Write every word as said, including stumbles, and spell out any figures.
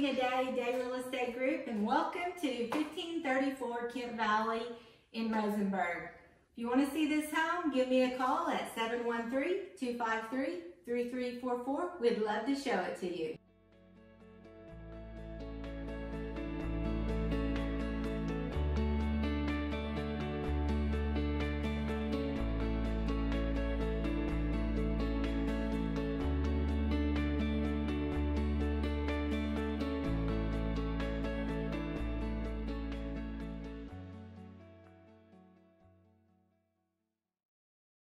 Tina Day, Day Real Estate Group, and welcome to fifteen thirty-four Kent Valley in Rosenberg. If you want to see this home, give me a call at seven one three, two five three, three three four four. We'd love to show it to you.